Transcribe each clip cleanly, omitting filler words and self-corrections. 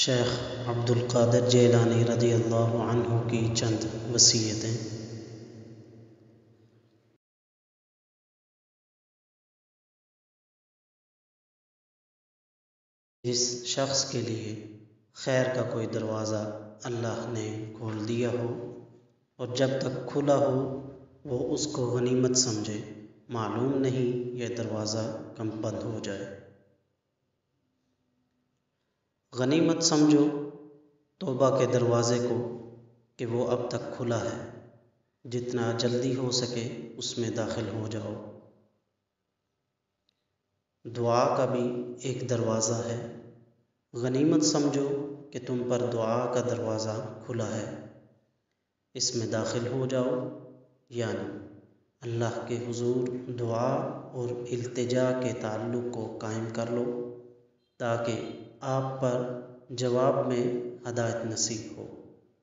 شیخ عبد القادر جیلانی رضی اللہ عنہ کی چند وصیتیں۔ جس شخص کے لیے خیر کا کوئی دروازہ اللہ نے کھول دیا ہو اور جب تک کھلا ہو وہ اس کو غنیمت سمجھے، معلوم نہیں یہ دروازہ کب بند ہو جائے۔ غنیمت سمجھو توبہ کے دروازے کو کہ وہ اب تک کھلا ہے، جتنا جلدی ہو سکے اس میں داخل ہو جاؤ۔ دعا کا بھی ایک دروازہ ہے، غنیمت سمجھو کہ تم پر دعا کا دروازہ کھلا ہے، اس میں داخل ہو جاؤ، یعنی اللہ کے حضور دعا اور التجا کے تعلق کو قائم کر لو تاکہ آپ پر جواب میں ہدایت نصیب ہو۔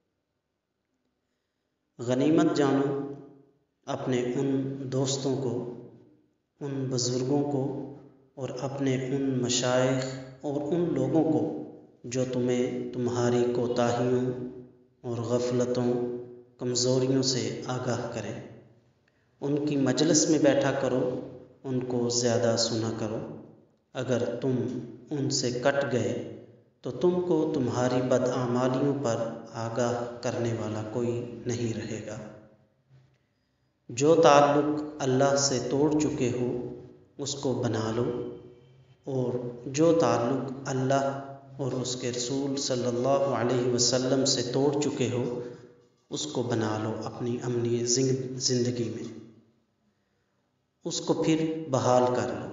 غنیمت جانو اپنے ان دوستوں کو، ان بزرگوں کو اور اپنے ان مشائخ اور ان لوگوں کو جو تمہیں تمہاری کوتاہیوں اور غفلتوں، کمزوریوں سے آگاہ کریں۔ ان کی مجلس میں بیٹھا کرو، ان کو زیادہ سنا کرو۔ اگر تم ان سے کٹ گئے تو تم کو تمہاری بدعمالیوں پر آگاہ کرنے والا کوئی نہیں رہے گا۔ جو تعلق اللہ سے توڑ چکے ہو اس کو بنا لو، اور جو تعلق اللہ اور اس کے رسول صلی اللہ علیہ وسلم سے توڑ چکے ہو اس کو بنا لو اپنی عملی زندگی میں، اس کو پھر بحال کر لو۔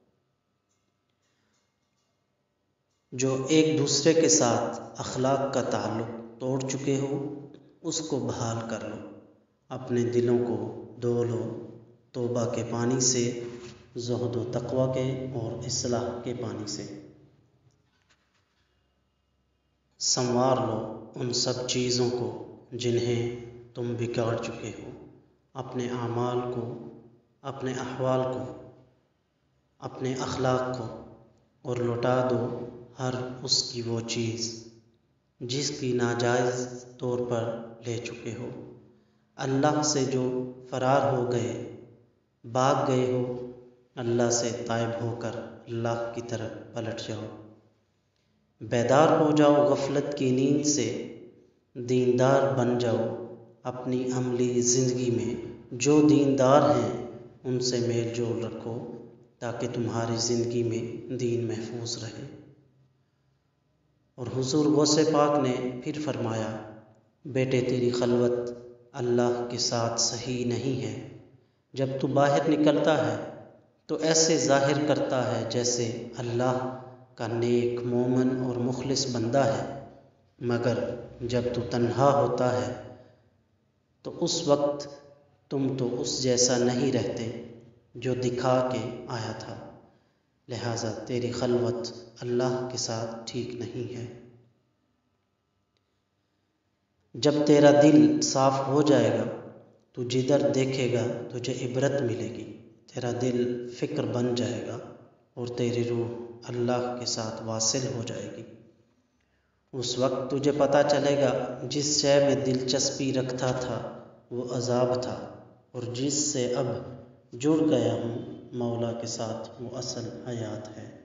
جو ایک دوسرے کے ساتھ اخلاق کا تعلق توڑ چکے ہو اس کو بحال کر لو، اپنے دلوں کو دھو لو توبہ کے پانی سے، زہد و تقوی کے اور اصلاح کے پانی سے۔ سنوار لو ان سب چیزوں کو جنہیں تم بگاڑ چکے ہو، اپنے اعمال کو، اپنے احوال کو، اپنے اخلاق کو، اور لوٹا دو ہر اس کی وہ چیز جس کی ناجائز طور پر لے چکے ہو۔ اللہ سے جو فرار ہو گئے، بھاگ گئے ہو، اللہ سے تائب ہو کر اللہ کی طرف پلٹ جاؤ۔ بیدار ہو جاؤ غفلت کی نیند سے، دیندار بن جاؤ اپنی عملی زندگی میں۔ جو دیندار ہیں ان سے میل جول رکھو تاکہ تمہاری زندگی میں دین محفوظ رہے۔ اور حضور غوث پاک نے پھر فرمایا، بیٹے تیری خلوت اللہ کے ساتھ صحیح نہیں ہے۔ جب تو باہر نکلتا ہے تو ایسے ظاہر کرتا ہے جیسے اللہ کا نیک مومن اور مخلص بندہ ہے، مگر جب تو تنہا ہوتا ہے تو اس وقت تم تو اس جیسا نہیں رہتے جو دکھا کے آیا تھا، لہٰذا تیری خلوت اللہ کے ساتھ ٹھیک نہیں ہے۔ جب تیرا دل صاف ہو جائے گا تو جدھر دیکھے گا تجھے عبرت ملے گی، تیرا دل فکر بن جائے گا اور تیری روح اللہ کے ساتھ واصل ہو جائے گی۔ اس وقت تجھے پتہ چلے گا جس شے میں دلچسپی رکھتا تھا وہ عذاب تھا، اور جس سے اب جڑ گیا ہوں مولا کے ساتھ وہ اصل حیات ہے۔